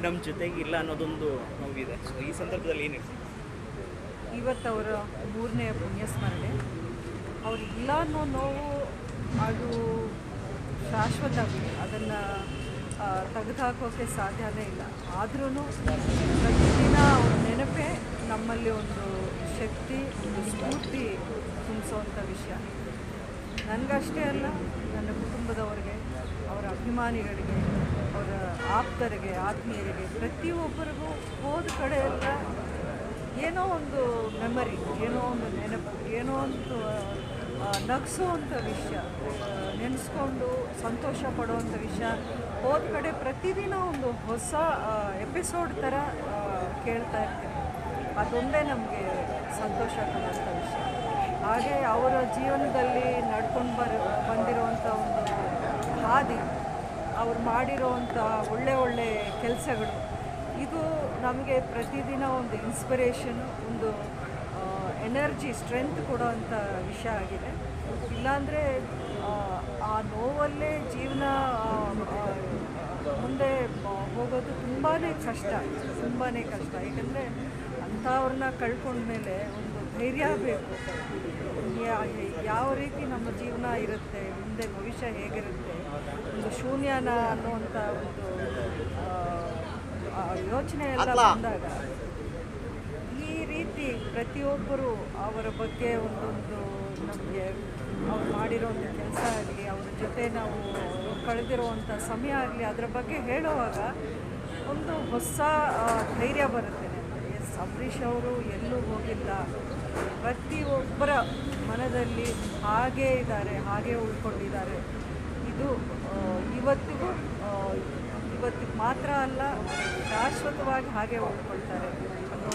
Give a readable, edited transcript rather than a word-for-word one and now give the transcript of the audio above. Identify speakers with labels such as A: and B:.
A: ನಮ್ಮ ಜೊತೆಗೆ ಇಲ್ಲ ಅನ್ನೋದೊಂದು ನೋವಿದೆ. ಸೊ ಈ ಸಂದರ್ಭದಲ್ಲಿ ಏನು ಹೇಳ್ತೀವಿ?
B: ಇವತ್ತು ಅವರ 3ನೇ ಪುಣ್ಯಸ್ಮರಣೆ. ಅವ್ರಿಗಿಲ್ಲ ಅನ್ನೋ ನೋವು ಅದು ಶಾಶ್ವತ, ಅದನ್ನು ತೆಗೆದುಹಾಕೋಕ್ಕೆ ಸಾಧ್ಯನೇ ಇಲ್ಲ. ಆದ್ರೂ ಪ್ರತಿದಿನ ಅವ್ರ ನೆನಪೇ ನಮ್ಮಲ್ಲಿ ಒಂದು ಶಕ್ತಿ, ಒಂದು ಸ್ಫೂರ್ತಿ ತುಂಬಿಸೋವಂಥ ವಿಷಯ. ನನಗಷ್ಟೇ ಅಲ್ಲ, ನನ್ನ ಕುಟುಂಬದವರಿಗೆ, ಅವರ ಅಭಿಮಾನಿಗಳಿಗೆ, ಅವರ ಆಪ್ತರಿಗೆ, ಆತ್ಮೀಯರಿಗೆ, ಪ್ರತಿಯೊಬ್ಬರಿಗೂ ಹೋದ ಕಡೆ ಎಲ್ಲ ಏನೋ ಒಂದು ಮೆಮರಿ, ಏನೋ ಒಂದು ನೆನಪು, ಏನೋ ಒಂದು ನಗಿಸೋವಂಥ ವಿಷಯ, ನೆನೆಸ್ಕೊಂಡು ಸಂತೋಷ ಪಡುವಂಥ ವಿಷಯ ಹೋದ ಕಡೆ ಪ್ರತಿದಿನ ಒಂದು ಹೊಸ ಎಪಿಸೋಡ್ ಥರ ಕೇಳ್ತಾ ಇರ್ತೀವಿ. ಅದೊಂದೇ ನಮಗೆ ಸಂತೋಷ ಕೊಡುವಂಥ ವಿಷಯ. ಹಾಗೆ ಅವರ ಜೀವನದಲ್ಲಿ ನಡ್ಕೊಂಡು ಬಂದಿರುವಂಥ ಒಂದು ಹಾದಿ, ಅವ್ರು ಮಾಡಿರೋವಂಥ ಒಳ್ಳೆ ಕೆಲಸಗಳು, ಇದು ನಮಗೆ ಪ್ರತಿದಿನ ಒಂದು ಇನ್ಸ್ಪಿರೇಷನು, ಒಂದು ಎನರ್ಜಿ, ಸ್ಟ್ರೆಂತ್ ಕೊಡೋವಂಥ ವಿಷಯ ಆಗಿದೆ. ಇಲ್ಲಾಂದರೆ ಆ ನೋವಲ್ಲೇ ಜೀವನ ಮುಂದೆ ಹೋಗೋದು ತುಂಬಾ ಕಷ್ಟ. ಯಾಕಂದರೆ ಅಂಥವ್ರನ್ನ ಕಳ್ಕೊಂಡ್ಮೇಲೆ ಒಂದು ಧೈರ್ಯ ಬೇಕು. ಯಾವ ರೀತಿ ನಮ್ಮ ಜೀವನ ಇರುತ್ತೆ, ಮುಂದೆ ಭವಿಷ್ಯ ಹೇಗಿರುತ್ತೆ, ಒಂದು ಶೂನ್ಯನ ಅನ್ನುವಂಥ ಒಂದು ಯೋಚನೆ ಎಲ್ಲ ಬಂದಾಗ ಈ ರೀತಿ ಪ್ರತಿಯೊಬ್ಬರು ಅವರ ಬಗ್ಗೆ ಒಂದೊಂದು ನಮಗೆ ಅವ್ರು ಮಾಡಿರೋಂಥ ಕೆಲಸ ಆಗಲಿ, ಅವ್ರ ಜೊತೆ ನಾವು ಕಳೆದಿರುವಂಥ ಸಮಯ ಆಗಲಿ, ಅದರ ಬಗ್ಗೆ ಹೇಳುವಾಗ ಒಂದು ಹೊಸ ಧೈರ್ಯ ಬರುತ್ತೆ. ಎಸ್, ಅಂಬರೀಷ್ ಅವರು ಎಲ್ಲೂ ಹೋಗಿಲ್ಲ, ಪ್ರತಿಯೊಬ್ಬರ ಮನದಲ್ಲಿ ಹಾಗೇ ಇದ್ದಾರೆ, ಹಾಗೇ ಉಳ್ಕೊಂಡಿದ್ದಾರೆ. ಇದು ಇವತ್ತಿಗೆ ಮಾತ್ರ ಅಲ್ಲ, ಶಾಶ್ವತವಾಗಿ ಹಾಗೆ ಉಳ್ಕೊಳ್ತಾರೆ ಅನ್ನೋ